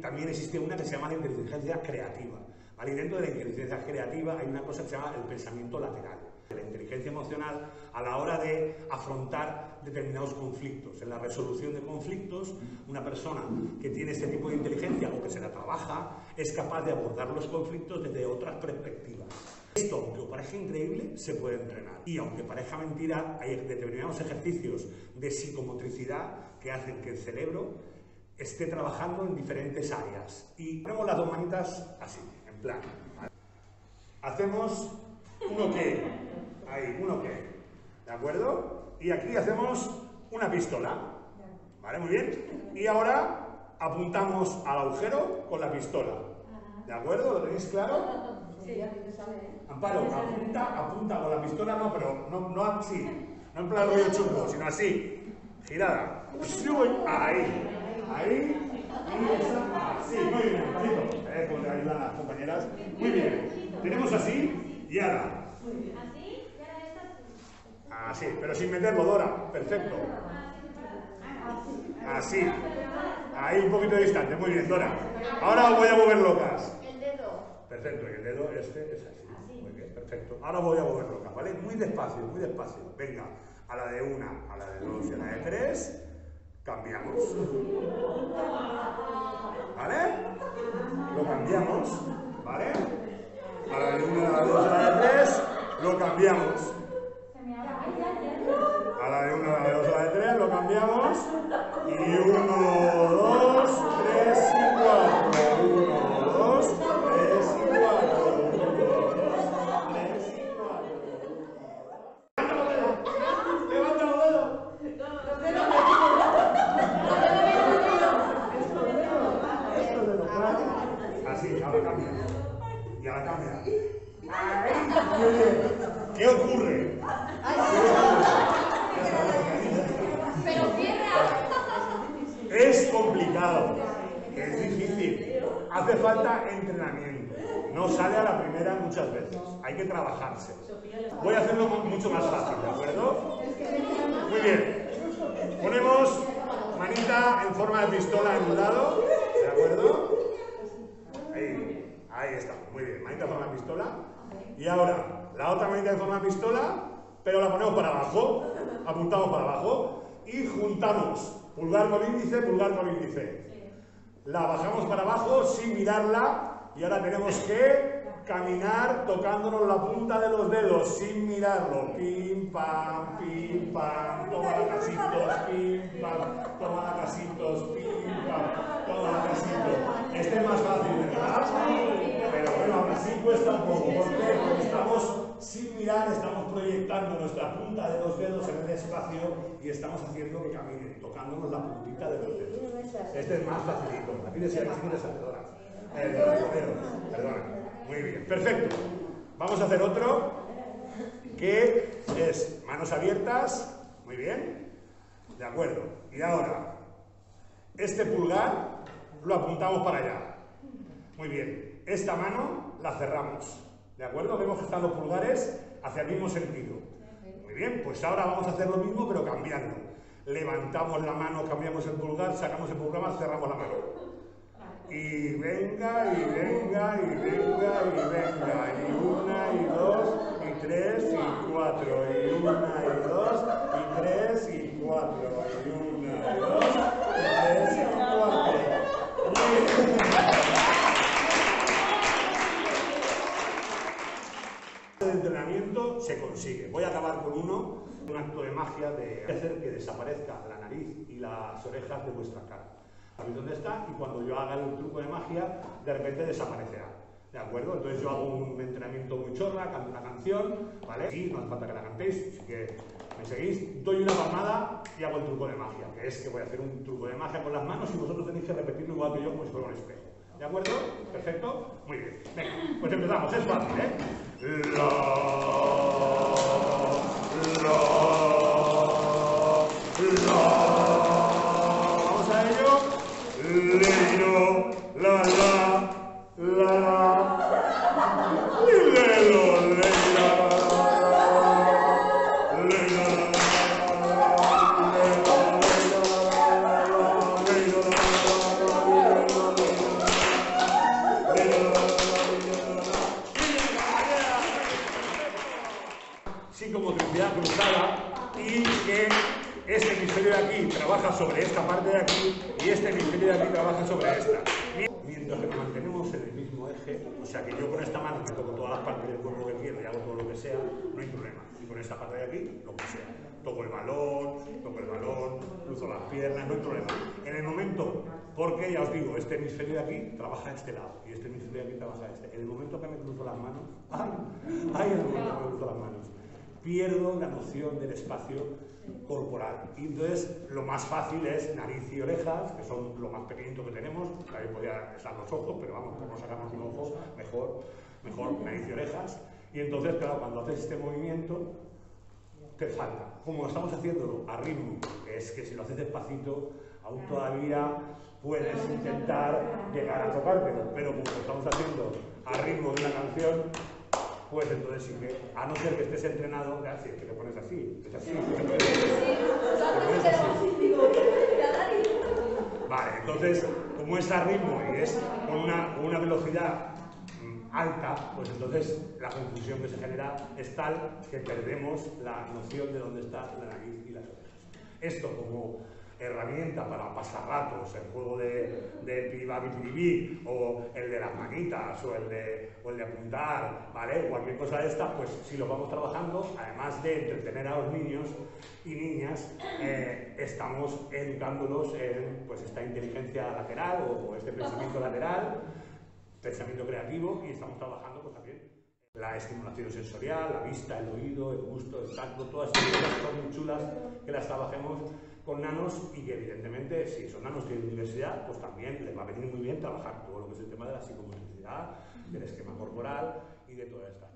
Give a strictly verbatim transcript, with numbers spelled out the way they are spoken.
también existe una que se llama la inteligencia creativa, ¿vale? Y dentro de la inteligencia creativa hay una cosa que se llama el pensamiento lateral. La inteligencia emocional a la hora de afrontar determinados conflictos. En la resolución de conflictos, una persona que tiene este tipo de inteligencia o que se la trabaja es capaz de abordar los conflictos desde otras perspectivas. Esto, aunque os parezca increíble, se puede entrenar. Y aunque parezca mentira, hay determinados ejercicios de psicomotricidad que hacen que el cerebro esté trabajando en diferentes áreas. Y ponemos las dos manitas así, en plan. ¿Vale? Hacemos uno que, ahí, uno que, ¿de acuerdo? Y aquí hacemos una pistola, ¿vale? Muy bien. Y ahora apuntamos al agujero con la pistola, ¿de acuerdo? ¿Lo tenéis claro? Sí, a ti te sale, ¿eh? Amparo, apunta, apunta con la pistola, no, pero no, no así, no en plan rollo chungo, sino así, girada. Ahí, ahí, y esa, así, muy bien, Amparito. Eh, pues ayudan las compañeras. Muy bien, tenemos así y ahora. ¿Así? ¿Y ahora estas? Así, pero sin meterlo, Dora, perfecto. Así, ahí un poquito distante, muy bien, Dora. Ahora os voy a mover locas. El dedo. Perfecto, y el dedo este es así. Muy bien, perfecto. Ahora voy a mover locas, ¿vale? Muy despacio, muy despacio. Venga, a la de una, a la de dos y a la de tres, cambiamos. ¿Vale? Lo cambiamos, ¿vale? A la de una, a la de dos, a la de tres, lo cambiamos. A la de una, a la de dos, a la de tres, lo cambiamos. Y uno, dos, tres y cuatro. Uno, dos, tres y cuatro. Uno, dos, tres y cuatro. ¡Levanta los dedos! Esto de los brazos. Así, ahora cambia. Y ahora cambia. Muy bien. ¿Qué ocurre? Pero cierra. Es complicado, es difícil, hace falta entrenamiento, no sale a la primera muchas veces, hay que trabajarse. Voy a hacerlo mucho más fácil, ¿de acuerdo? Muy bien, ponemos manita en forma de pistola en un lado, ¿de acuerdo? Ahí, ahí está, muy bien, manita en forma de pistola. Y ahora, la otra manita en forma de pistola, pero la ponemos para abajo, apuntamos para abajo y juntamos. Pulgar con índice, pulgar con índice. La bajamos para abajo sin mirarla y ahora tenemos que caminar tocándonos la punta de los dedos sin mirarlo. Pim, pam, pim, pam, toma la casitos, pim, pam, toma la casitos, pim, pam, toma la casitos. Este es más fácil, ¿verdad? Pero bueno, aún así cuesta un poco. ¿Por qué? Porque estamos sin mirar, estamos proyectando nuestra punta de los dedos en el espacio y estamos haciendo que caminen, tocándonos la puntita de los dedos. Este es más facilito. Aquí decía que sí que perdona. Eh, perdona, perdona. Muy bien, perfecto. Vamos a hacer otro que es manos abiertas. Muy bien. De acuerdo. Y ahora, este pulgar lo apuntamos para allá. Muy bien. Esta mano la cerramos. ¿De acuerdo? Vemos que están los pulgares hacia el mismo sentido. Muy bien, pues ahora vamos a hacer lo mismo, pero cambiando. Levantamos la mano, cambiamos el pulgar, sacamos el pulgar, cerramos la mano. Y venga, y venga, y venga, y venga. Y una, y dos, y tres, y cuatro. Y una, y dos, y tres, y cuatro. Y una, y dos, y tres, y cuatro. El entrenamiento se consigue. Voy a acabar con uno, un acto de magia de hacer que desaparezca la nariz y las orejas de vuestra cara. Sabéis dónde está y cuando yo haga el truco de magia, de repente desaparecerá. ¿De acuerdo? Entonces yo hago un entrenamiento muy chorra, canto una canción, ¿vale? Sí, no hace falta que la cantéis, así que me seguís, doy una palmada y hago el truco de magia, que es que voy a hacer un truco de magia con las manos y vosotros tenéis que repetirlo igual que yo como si fuera un espejo. ¿De acuerdo? ¿Perfecto? Muy bien. Venga, pues empezamos. Es fácil, ¿eh? La, la, la. Vamos a ello. Leiro, la, la, la, la. Lelo, leira. Leira, sobre esta parte de aquí y este hemisferio de aquí trabaja sobre esta. Mientras que nos mantenemos en el mismo eje, o sea que yo con esta mano me toco todas las partes del cuerpo que quiero y hago todo lo que sea, no hay problema. Y con esta parte de aquí, lo que sea. Toco el balón, toco el balón, cruzo las piernas, no hay problema. En el momento, porque ya os digo, este hemisferio de aquí trabaja a este lado y este hemisferio de aquí trabaja a este. En el momento que me cruzo las manos, ¡ay! ¡Ay! En el momento que me cruzo las manos, pierdo la noción del espacio corporal. Y entonces lo más fácil es nariz y orejas, que son lo más pequeñito que tenemos. Ahí podría estar los ojos, pero vamos, como sacamos un ojo, mejor, mejor nariz y orejas. Y entonces, claro, cuando haces este movimiento, te falta. Como estamos haciéndolo a ritmo, es que si lo haces despacito, aún todavía puedes intentar llegar a tocártelo, pero como lo estamos haciendo a ritmo de una canción, pues entonces sí que, a no ser que estés entrenado, así, que te pones así, es así, te pones así. Vale, entonces, como es a ritmo y es con una, una velocidad alta, pues entonces la confusión que se genera es tal que perdemos la noción de dónde está la nariz y las orejas. Esto como herramienta para pasar ratos, el juego de, de piribí o el de las manitas o el de, o el de apuntar, ¿vale? Cualquier cosa de esta, pues si lo vamos trabajando, además de entretener a los niños y niñas, eh, estamos educándolos en pues, esta inteligencia lateral o, o este pensamiento lateral, pensamiento creativo, y estamos trabajando pues también la estimulación sensorial, la vista, el oído, el gusto, el tacto, todas estas cosas son muy chulas que las trabajemos con nanos y que evidentemente si esos nanos tienen diversidad, pues también les va a venir muy bien trabajar todo lo que es el tema de la psicomotricidad, del esquema corporal y de todas estas